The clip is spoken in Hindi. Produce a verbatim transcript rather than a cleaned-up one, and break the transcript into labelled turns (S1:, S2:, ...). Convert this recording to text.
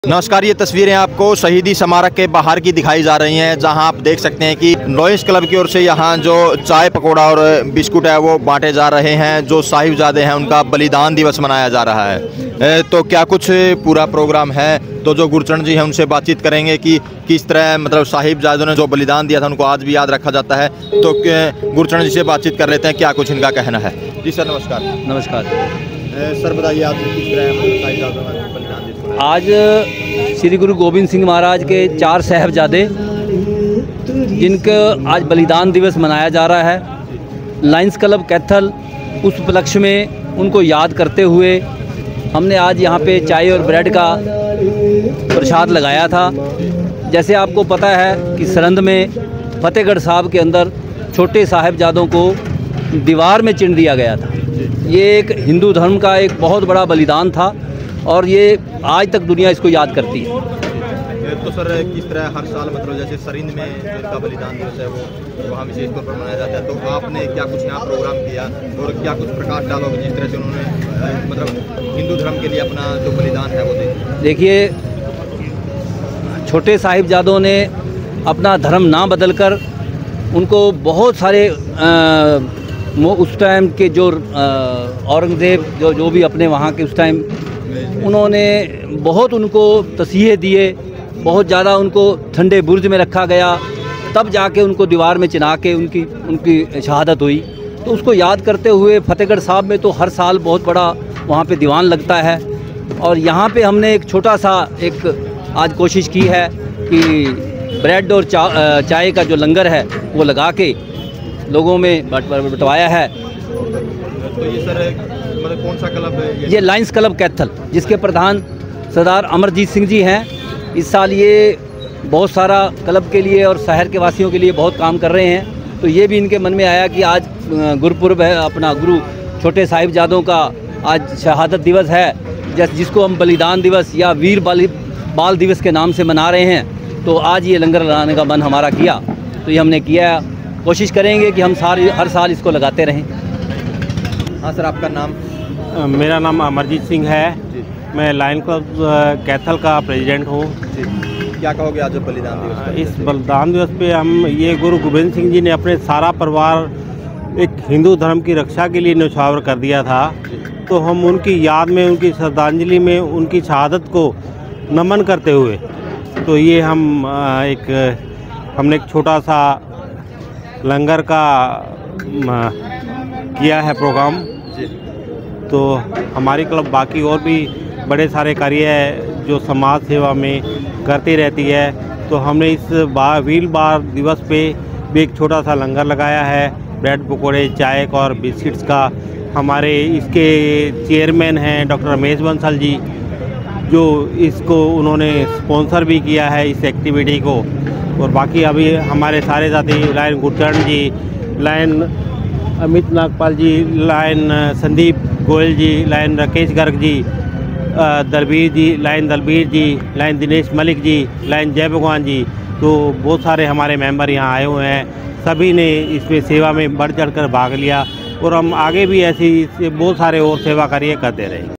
S1: नमस्कार, ये तस्वीरें आपको शहीदी स्मारक के बाहर की दिखाई जा रही हैं, जहां आप देख सकते हैं कि लॉयंस क्लब की ओर से यहां जो चाय पकौड़ा और बिस्कुट है वो बांटे जा रहे हैं। जो साहिबजादे हैं उनका बलिदान दिवस मनाया जा रहा है। तो क्या कुछ पूरा प्रोग्राम है, तो जो गुरचरण जी हैं उनसे बातचीत करेंगे कि किस तरह मतलब साहिबजादों ने जो बलिदान दिया था उनको आज भी याद रखा जाता है। तो गुरचरण जी से बातचीत कर लेते हैं, क्या कुछ इनका कहना है। जी सर नमस्कार।
S2: नमस्कार
S1: सर, बताइए आप किस तरह साहिबजादों का बलिदान दिवस मनाया?
S2: आज श्री गुरु गोविंद सिंह महाराज के चार साहिबजादे जिनका आज बलिदान दिवस मनाया जा रहा है, लायंस क्लब कैथल उस उपलक्ष्य में उनको याद करते हुए हमने आज यहाँ पे चाय और ब्रेड का प्रसाद लगाया था। जैसे आपको पता है कि सरहंद में फतेहगढ़ साहब के अंदर छोटे साहिबजादों को दीवार में चिन दिया गया था। ये एक हिंदू धर्म का एक बहुत बड़ा बलिदान था और ये आज तक दुनिया इसको याद करती है।
S1: तो सर किस तरह हर साल मतलब जैसे सरहिंद में जिनका बलिदान दिवस है वो वहाँ विशेष तौर पर मनाया जाता है, तो आपने क्या कुछ यहाँ प्रोग्राम किया और क्या कुछ प्रकाश डालोगे जिस तरह से उन्होंने मतलब हिंदू धर्म के लिए अपना जो बलिदान है वो दे?
S2: देखिए, छोटे साहिबजादों ने अपना धर्म ना बदल कर उनको बहुत सारे आ, उस टाइम के जो औरंगज़ेब जो जो भी अपने वहाँ के उस टाइम उन्होंने बहुत उनको तसीहे दिए, बहुत ज़्यादा उनको ठंडे बुर्ज में रखा गया, तब जाके उनको दीवार में चिना के उनकी उनकी शहादत हुई। तो उसको याद करते हुए फतेहगढ़ साहब में तो हर साल बहुत बड़ा वहाँ पे दीवान लगता है और यहाँ पे हमने एक छोटा सा एक आज कोशिश की है कि ब्रेड और चा, चाय का जो लंगर है वो लगा के लोगों में बंटवाया है।
S1: तो ये सर मतलब कौन सा क्लब है? ये,
S2: ये लायंस क्लब कैथल, जिसके प्रधान सरदार अमरजीत सिंह जी हैं। इस साल ये बहुत सारा क्लब के लिए और शहर के वासियों के लिए बहुत काम कर रहे हैं। तो ये भी इनके मन में आया कि आज गुरुपुरब है, अपना गुरु छोटे साहिबजादों का आज शहादत दिवस है, जैस जिसको हम बलिदान दिवस या वीर बाल बाल दिवस के नाम से मना रहे हैं। तो आज ये लंगर लगाने का मन हमारा किया, तो ये हमने किया। कोशिश करेंगे कि हम सारे हर साल इसको लगाते रहें।
S1: हाँ सर, आपका नाम?
S3: मेरा नाम अमरजीत सिंह है। मैं लायंस क्लब कैथल का प्रेसिडेंट हूँ।
S1: क्या कहोगे आज बलिदान दिवस?
S3: इस बलिदान दिवस पे हम ये गुरु गोविंद सिंह जी ने अपने सारा परिवार एक हिंदू धर्म की रक्षा के लिए न्यौछावर कर दिया था, तो हम उनकी याद में, उनकी श्रद्धांजलि में, उनकी शहादत को नमन करते हुए तो ये हम एक हमने एक छोटा सा लंगर का किया है प्रोग्राम। तो हमारी क्लब बाकी और भी बड़े सारे कार्य है जो समाज सेवा में करती रहती है। तो हमने इस बार वीर बाल दिवस पे भी एक छोटा सा लंगर लगाया है, ब्रेड पकौड़े चाय का और बिस्किट्स का। हमारे इसके चेयरमैन हैं डॉक्टर रमेश बंसल जी, जो इसको उन्होंने स्पॉन्सर भी किया है इस एक्टिविटी को। और बाकी अभी हमारे सारे साथी lion Gurcharan ji, lion Amit Nagpal ji, lion Sandeep Goyal ji, lion Rakesh Garg ji, Dalbir ji, lion Dalbir ji, lion Dinesh Malik ji, lion Jai Bhagwan जी, तो बहुत सारे हमारे मेंबर यहाँ आए हुए हैं। सभी ने इसमें सेवा में बढ़ चढ़ कर भाग लिया और हम आगे भी ऐसी बहुत सारे और सेवा कार्य करते रहें।